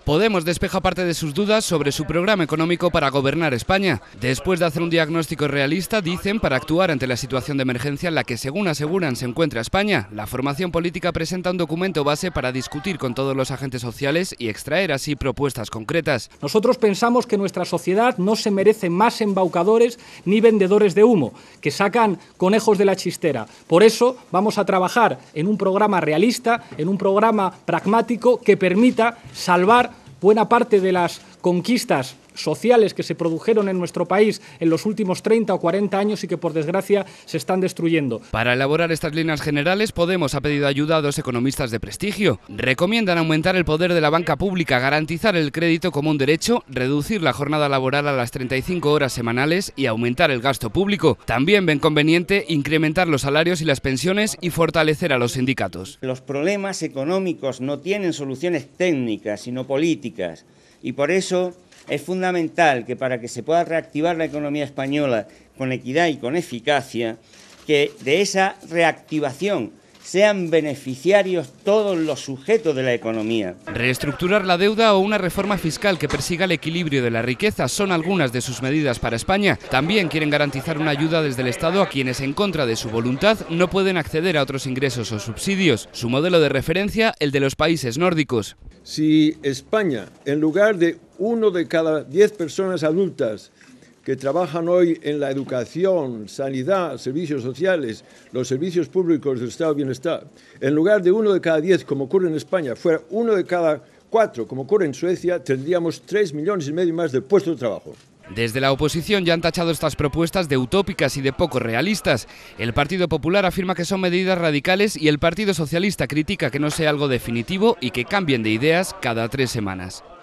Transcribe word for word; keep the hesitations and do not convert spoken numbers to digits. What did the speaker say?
Podemos despeja parte de sus dudas sobre su programa económico para gobernar España. Después de hacer un diagnóstico realista, dicen, para actuar ante la situación de emergencia en la que, según aseguran, se encuentra España, la formación política presenta un documento base para discutir con todos los agentes sociales y extraer así propuestas concretas. Nosotros pensamos que nuestra sociedad no se merece más embaucadores ni vendedores de humo, que sacan conejos de la chistera. Por eso vamos a trabajar en un programa realista, en un programa pragmático que permita salvar buena parte de las conquistas sociales que se produjeron en nuestro país en los últimos treinta o cuarenta años y que, por desgracia, se están destruyendo. Para elaborar estas líneas generales, Podemos ha pedido ayuda a dos economistas de prestigio. Recomiendan aumentar el poder de la banca pública, garantizar el crédito como un derecho, reducir la jornada laboral a las treinta y cinco horas semanales y aumentar el gasto público. También ven conveniente incrementar los salarios y las pensiones y fortalecer a los sindicatos. Los problemas económicos no tienen soluciones técnicas, sino políticas, y por eso es fundamental que, para que se pueda reactivar la economía española con equidad y con eficacia, que de esa reactivación sean beneficiarios todos los sujetos de la economía. Reestructurar la deuda o una reforma fiscal que persiga el equilibrio de la riqueza son algunas de sus medidas para España. También quieren garantizar una ayuda desde el Estado a quienes, en contra de su voluntad, no pueden acceder a otros ingresos o subsidios. Su modelo de referencia, el de los países nórdicos. Si España, en lugar de uno de cada diez personas adultas que trabajan hoy en la educación, sanidad, servicios sociales, los servicios públicos del estado de bienestar, en lugar de uno de cada diez, como ocurre en España, fuera uno de cada cuatro, como ocurre en Suecia, tendríamos tres millones y medio más de puestos de trabajo. Desde la oposición ya han tachado estas propuestas de utópicas y de poco realistas. El Partido Popular afirma que son medidas radicales y el Partido Socialista critica que no sea algo definitivo y que cambien de ideas cada tres semanas.